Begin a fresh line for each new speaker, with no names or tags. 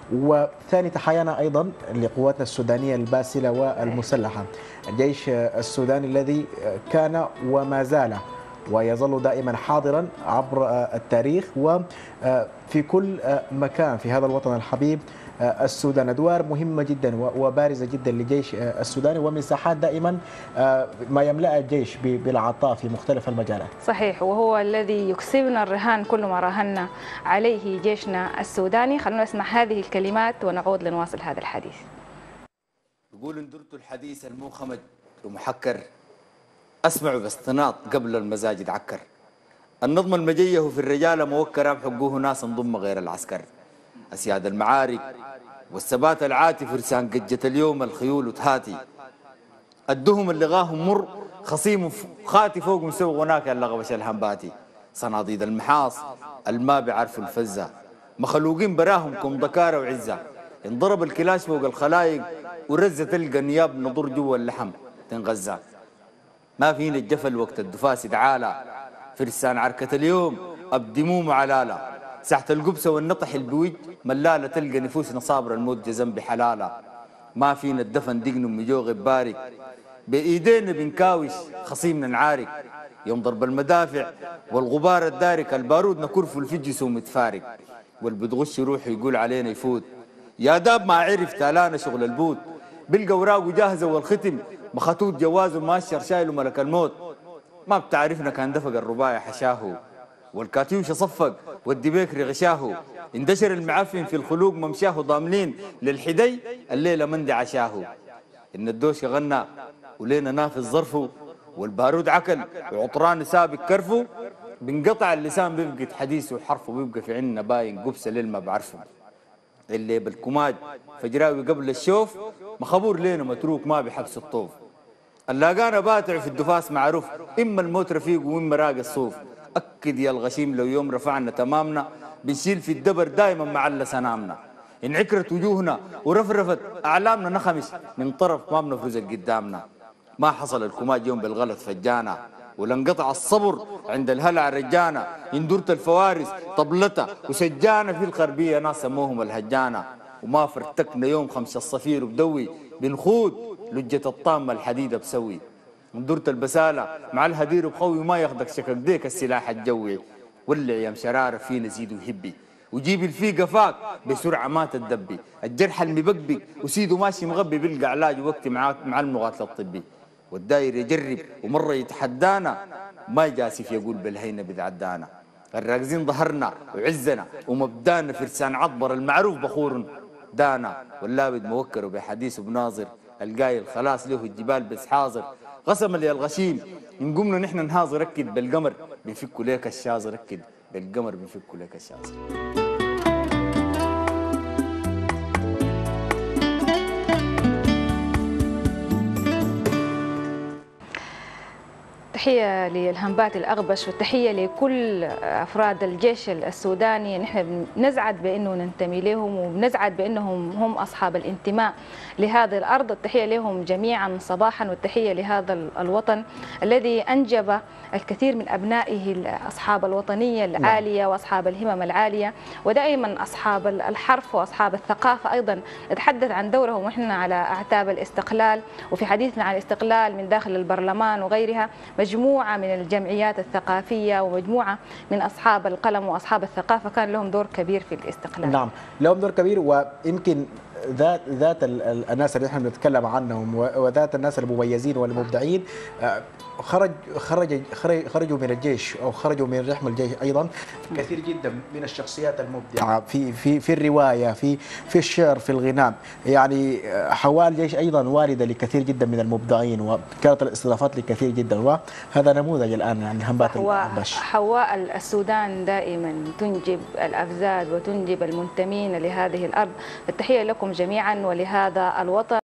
وثاني تحايانا أيضا لقواتنا السودانية الباسلة والمسلحة، الجيش السوداني الذي كان وما زال ويظل دائما حاضرا عبر التاريخ وفي كل مكان في هذا الوطن الحبيب السودان. أدوار مهمة جدا وبارزة جدا للجيش السوداني، ومساحات دائما ما يملأ الجيش بالعطاء في مختلف المجالات.
صحيح، وهو الذي يكسبنا الرهان كل ما راهنا عليه جيشنا السوداني. خلونا نسمع هذه الكلمات ونعود لنواصل هذا الحديث.
يقول اندرت الحديث الموخمج ومحكر، أسمع باستناط قبل المزاج يتعكر. النظم المجيه في الرجال موكر بحقوه ناس انضم غير العسكر. أسياد المعارك والثبات العاتي فرسان قجة اليوم الخيول وتهاتي. الدهم اللي غاهم مر خصيم خاتي فوق مسوق هناك اللي غبش الهنباتي. صناديد المحاص الما بيعرفوا الفزة، مخلوقين براهم كم ذكارة وعزة. انضرب الكلاش فوق الخلايق ورزة تلقى نياب نضر جوا اللحم تنغزى. ما فينا الجفل وقت الدفاس تعالى، فرسان عركة اليوم أبدموم علالة. ساحة القبسة والنطح البوج ملالة تلقى نفوسنا صابرة الموت جزم بحلالة. ما فينا الدفن دقن مجوغ بارك، بإيدينا بنكاوش خصيمنا نعارك. يوم ضرب المدافع والغبار الدارك البارود نكرف الفجس ومتفارق. والبتغش روحه يقول علينا يفوت، يا داب ما عرف تالانا شغل البوت. بلقى اوراقه جاهزه والختم مخطوط جوازه ماشر شايله ملك الموت. ما بتعرفنا كان دفق الرباية حشاهو، والكاتيوش صفق والدبيكري غشاهو. اندشر المعفن في الخلوق ممشاه ضاملين للحدي الليله مندي عشاهو. ان الدوش غنى ولينا نافذ ظرفه، والبارود عكل وعطران سابق كرفه. بنقطع اللسان بيبقى حديثه وحرفه، بيبقى في عنا باين قبسه ليل ما بعرفه. اللي بالكماج فجراوي قبل الشوف، مخبور لينا متروك ما بحبس الطوف. اللاقانا باتع في الدفاس معروف، اما الموت رفيق واما راق الصوف. اكد يا الغشيم لو يوم رفعنا تمامنا، بنشيل في الدبر دائما معلى سنامنا. انعكرت وجوهنا ورفرفت اعلامنا نخمش من طرف ما بنفرز قدامنا. ما حصل الكماج يوم بالغلط فجانا، ولنقطع الصبر عند الهلع رجانا. يندرت الفوارس طبلتها وسجانا في الغربيه ناس سموهم الهجانا. وما فرتكنا يوم خمس الصفير بدوي، بنخوض لجة الطامة الحديدة بسوي. اندرت البسالة مع الهدير بخوي، وما ياخدك شكك ديك السلاح الجوي. ولع يا مشرارة في نزيد وهبي، وجيب الفيقة فاك بسرعة ما تدبي. الجرح المبقبق وسيده ماشي مغبي، بلقى علاج وقت مع المغاث الطبي. والداير يجرب ومرة يتحدانا، ما جاسف يقول بالهينة بتعدانا. الراكزين ظهرنا وعزنا ومبدانا، فرسان عطبر المعروف بخور دانا. واللابد موكر بحديث بناظر، القايل خلاص له الجبال بس حاضر. قسما لي الغشيم إن قمنا نحن نهاظر، ركد بالقمر بنفكوا ليك الشاظر. ركد بالقمر بنفكوا ليك الشاظر.
تحية للهنبات الأغبش، والتحية لكل أفراد الجيش السوداني. نحن بنزعد بأنه ننتمي لهم، وبنزعد بأنهم هم أصحاب الانتماء لهذه الأرض. التحية لهم جميعا صباحا، والتحية لهذا الوطن الذي أنجب الكثير من أبنائه أصحاب الوطنية العالية وأصحاب الهمم العالية، ودائما أصحاب الحرف وأصحاب الثقافة. أيضا نتحدث عن دورهم وإحنا على أعتاب الاستقلال، وفي حديثنا عن الاستقلال من داخل البرلمان وغيرها مجموعة من الجمعيات الثقافية ومجموعة من أصحاب القلم وأصحاب الثقافة كان لهم دور كبير في الاستقلال.
نعم، لهم دور كبير. ويمكن ذات الناس اللي احنا بنتكلم عنهم وذات الناس المميزين والمبدعين خرجوا من الجيش او خرجوا من رحم الجيش. ايضا كثير جدا من الشخصيات المبدعه في الروايه، في الشعر، في الغناء. يعني حواء الجيش ايضا والده لكثير جدا من المبدعين، وكانت الاستضافات لكثير جدا، وهذا نموذج الان عن هنبات الأغبش.
حواء السودان دائما تنجب الافزاد وتنجب المنتمين لهذه الارض. التحيه لكم جميعا ولهذا الوطن.